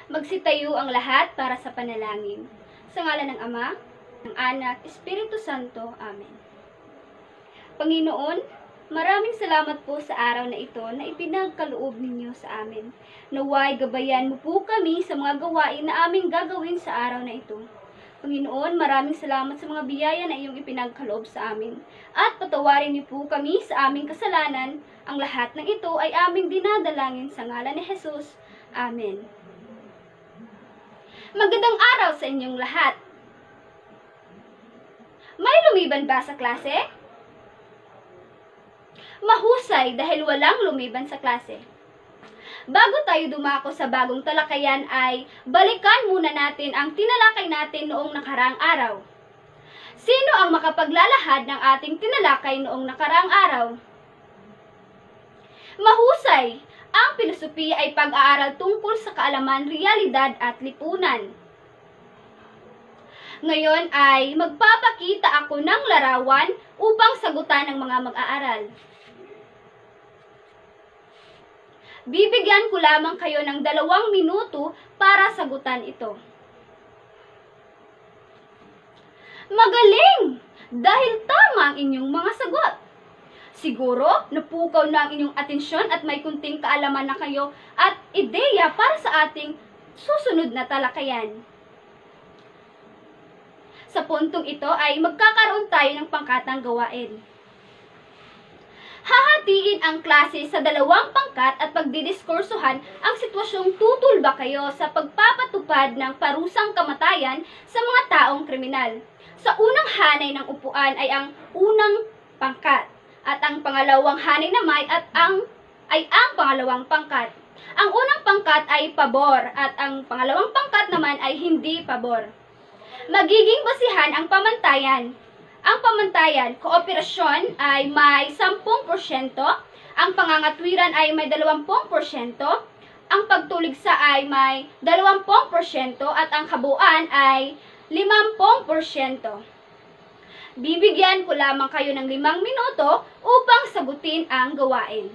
Magsitayo ang lahat para sa panalangin. Sa ngalan ng Ama, ng Anak, Espiritu Santo. Amen. Panginoon, maraming salamat po sa araw na ito na ipinagkaloob ninyo sa amin. Naway gabayan mo po kami sa mga gawain na aming gagawin sa araw na ito. Panginoon, maraming salamat sa mga biyaya na iyong ipinagkaloob sa amin. At patawarin niyo po kami sa aming kasalanan. Ang lahat ng ito ay aming dinadalangin sa ngalan ni Jesus. Amen. Magandang araw sa inyong lahat. May lumiban ba sa klase? Mahusay dahil walang lumiban sa klase. Bago tayo dumako sa bagong talakayan ay balikan muna natin ang tinalakay natin noong nakaraang araw. Sino ang makapaglalahad ng ating tinalakay noong nakaraang araw? Mahusay! Ang pilosopiya ay pag-aaral tungkol sa kaalaman, realidad at lipunan. Ngayon ay magpapakita ako ng larawan upang sagutan ng mga mag-aaral. Bibigyan ko lamang kayo ng 2 minuto para sagutan ito. Magaling! Dahil tama ang inyong mga sagot. Siguro, napukaw na ang inyong atensyon at may kunting kaalaman na kayo at ideya para sa ating susunod na talakayan. Sa puntong ito ay magkakaroon tayo ng pangkatang gawain. Hahatiin ang klase sa 2 pangkat at pagdidiskursuhan ang sitwasyong tutulba kayo sa pagpapatupad ng parusang kamatayan sa mga taong kriminal. Sa unang hanay ng upuan ay ang unang pangkat. At ang pangalawang hanay naman ay ang pangalawang pangkat. Ang unang pangkat ay pabor at ang pangalawang pangkat naman ay hindi pabor. Magiging basihan ang pamantayan. Ang pamantayan, kooperasyon ay may 10%, ang pangangatwiran ay may 20%, ang pagtuligsa ay may 20% at ang kabuuan ay 50%. Bibigyan ko lamang kayo ng 5 minuto upang sagutin ang gawain.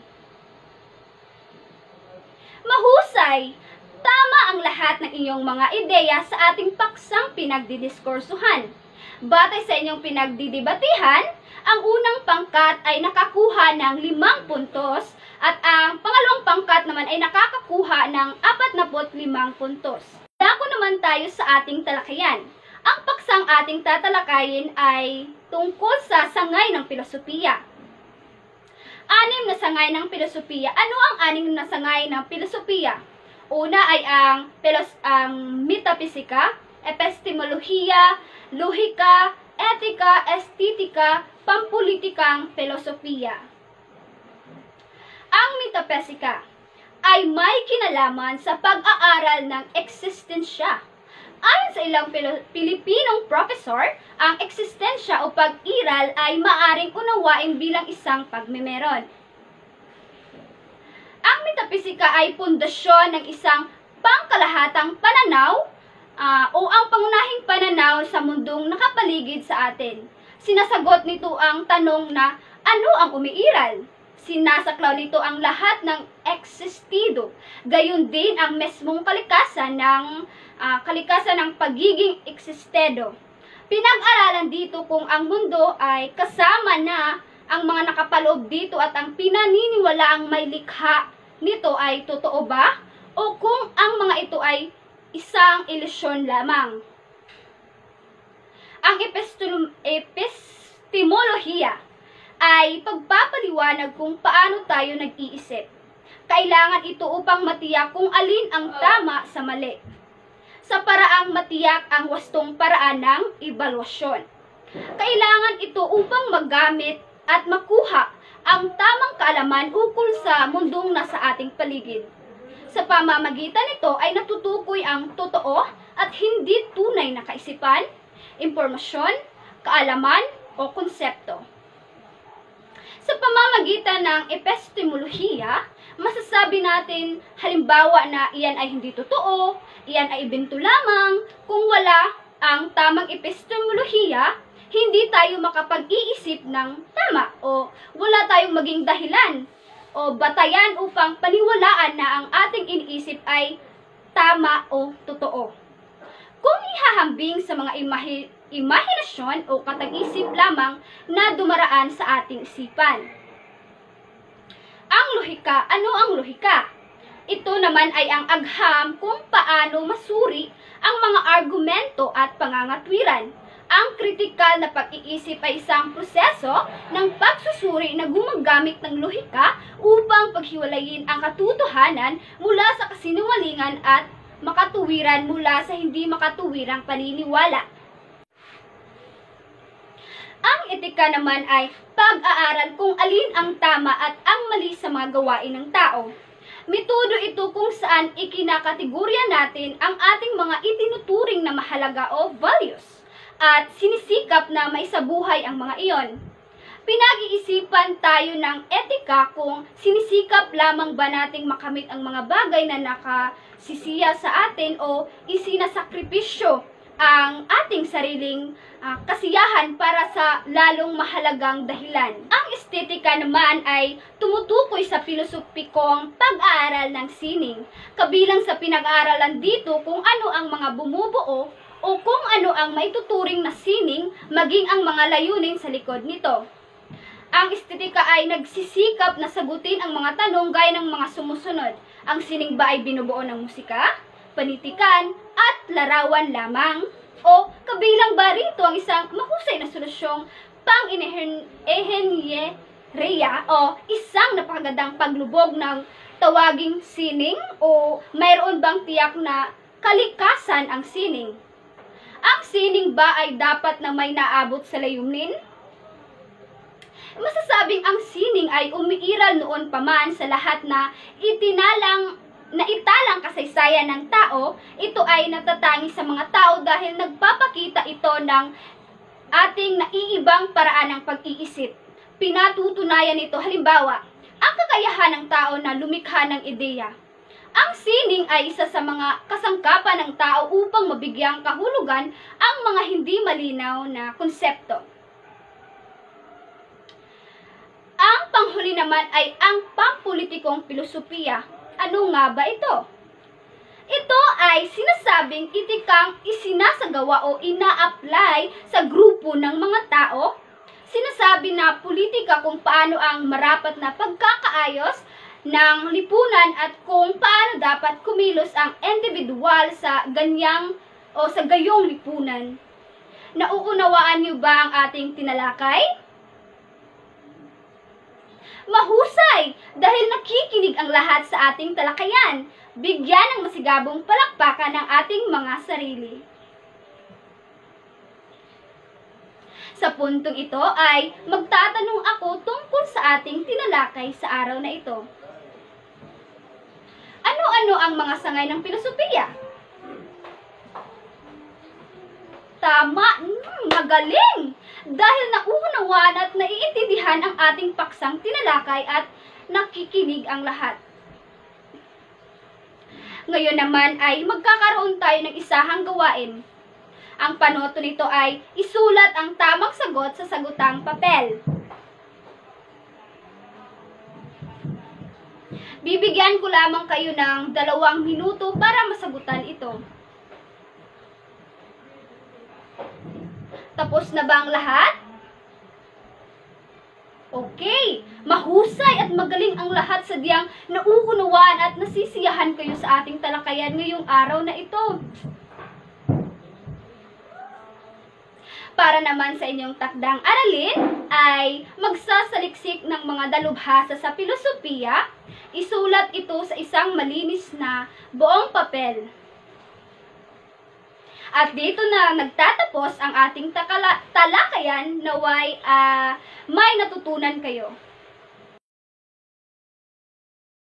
Mahusay! Tama ang lahat ng inyong mga ideya sa ating paksang pinagdidiskursuhan. Batay sa inyong pinagdidibatihan, ang unang pangkat ay nakakuha ng 5 puntos at ang pangalawang pangkat naman ay nakakakuha ng 45 puntos. Dako naman tayo sa ating talakayan. Ang paksang ating tatalakayin ay tungkol sa sangay ng pilosopiya. 6 na sangay ng pilosopiya. Ano ang 6 na sangay ng pilosopiya? Una ay ang metapesika, epistemolohiya, lohika, etika, estetika, pampulitikang filosofiya. Ang metapesika ay may kinalaman sa pag-aaral ng eksistensya. Ayon sa ilang Pilipinong professor, ang eksistensya o pag-iral ay maaring unawain bilang isang pagmemeron. Ang metapesika ay pundasyon ng isang pangkalahatang pananaw o ang pangunahing pananaw sa mundong nakapaligid sa atin. Sinasagot nito ang tanong na ano ang umiiral? Sinasaklaw nito ang lahat ng existido. Gayon din ang mesmong kalikasan ng pagiging existedo. Pinag-aralan dito kung ang mundo ay kasama na ang mga nakapaloob dito at ang pinaniniwalaang may likha nito ay totoo ba o kung ang mga ito ay isang ilusyon lamang. Ang epistemolohiya ay pagpapaliwanag kung paano tayo nag-iisip. Kailangan ito upang matiyak kung alin ang tama sa mali. Sa paraang matiyak ang wastong paraan ng ebalwasyon. Kailangan ito upang magamit at makuha ang tamang kaalaman ukol sa mundong nasa ating paligid. Sa pamamagitan nito ay natutukoy ang totoo at hindi tunay na kaisipan, impormasyon, kaalaman o konsepto. Sa pamamagitan ng epistemolohiya, masasabi natin halimbawa na iyan ay hindi totoo, iyan ay ibento lamang. Kung wala ang tamang epistemolohiya, hindi tayo makapag-iisip ng tama o wala tayong maging dahilan o batayan upang paniwalaan na ang ating iniisip ay tama o totoo. Kung ihahambing sa mga imahinasyon o katag-isip lamang na dumaraan sa ating isipan. Ang lohika, ano ang lohika? Ito naman ay ang agham kung paano masuri ang mga argumento at pangangatwiran. Ang kritikal na pag-iisip ay isang proseso ng pagsusuri na gumagamit ng lohika upang paghiwalayin ang katotohanan mula sa kasinungalingan at makatuwiran mula sa hindi makatuwirang paniniwala. Ang etika naman ay pag-aaral kung alin ang tama at ang mali sa mga gawain ng tao. Metodo ito kung saan ikinakategorya natin ang ating mga itinuturing na mahalaga o values at sinisikap na maisabuhay ang mga iyon. Pinag-iisipan tayo ng etika kung sinisikap lamang ba nating makamit ang mga bagay na nakasisiya sa atin o isinasakripisyo ang ating sariling kasiyahan para sa lalong mahalagang dahilan. Ang estetika naman ay tumutukoy sa filosopikong pag-aaral ng sining. Kabilang sa pinag-aaralan dito kung ano ang mga bumubuo o kung ano ang maituturing na sining maging ang mga layunin sa likod nito. Ang estetika ay nagsisikap na sagutin ang mga tanong gaya ng mga sumusunod. Ang sining ba ay binubuo ng musika, panitikan, at larawan lamang? O kabilang ba rito ang isang mahusay na solusyong pang-inhenyeria o isang napakagandang paglubog ng tawaging sining? O mayroon bang tiyak na kalikasan ang sining? Ang sining ba ay dapat na may naabot sa layunin? Masasabing ang sining ay umiiral noon pa man sa lahat na italang kasaysayan ng tao. Ito ay natatangi sa mga tao dahil nagpapakita ito ng ating naiibang paraan ng pag-iisip. Pinatutunayan ito halimbawa, ang kakayahan ng tao na lumikha ng ideya. Ang sining ay isa sa mga kasangkapan ng tao upang mabigyang kahulugan ang mga hindi malinaw na konsepto. Ang panghuli naman ay ang pampulitikong filosofiya. Ano nga ba ito? Ito ay sinasabing etikang isinasagawa o ina-apply sa grupo ng mga tao. Sinasabi na politika kung paano ang marapat na pagkakaayos ng lipunan at kung paano dapat kumilos ang individual sa gayong lipunan. Nauunawaan niyo ba ang ating tinalakay? Mahusay! Dahil nakikinig ang lahat sa ating talakayan. Bigyan ng masigabong palakpakan ng ating mga sarili. Sa puntong ito ay magtatanong ako tungkol sa ating tinalakay sa araw na ito. Ano-ano ang mga sangay ng filosofiya? Tama, magaling! Dahil nauunawaan at naiintindihan ang ating paksang tinalakay at nakikinig ang lahat. Ngayon naman ay magkakaroon tayo ng isahang gawain. Ang panoto nito ay isulat ang tamang sagot sa sagutang papel. Bibigyan ko lamang kayo ng 2 minuto para masagutan ito. Tapos na ba ang lahat? Okay, mahusay at magaling ang lahat sadyang nauunawaan at nasisiyahan kayo sa ating talakayan ngayong araw na ito. Para naman sa inyong takdang aralin ay magsasaliksik ng mga dalubhasa sa filosofiya. Isulat ito sa isang malinis na buong papel. At dito na nagtatapos ang ating talakayan, naway may natutunan kayo.